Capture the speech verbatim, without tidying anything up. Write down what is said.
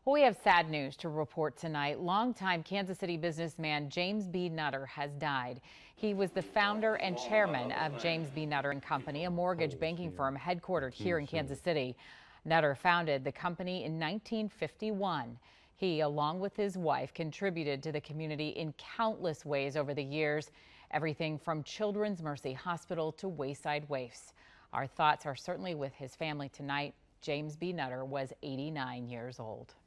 Well, we have sad news to report tonight. Longtime Kansas City businessman James B. Nutter has died. He was the founder and chairman of James B. Nutter and Company, a mortgage banking firm headquartered here in Kansas City. Nutter founded the company in nineteen fifty-one. He, along with his wife, contributed to the community in countless ways over the years, everything from Children's Mercy Hospital to wayside waifs. Our thoughts are certainly with his family tonight. James B. Nutter was eighty-nine years old.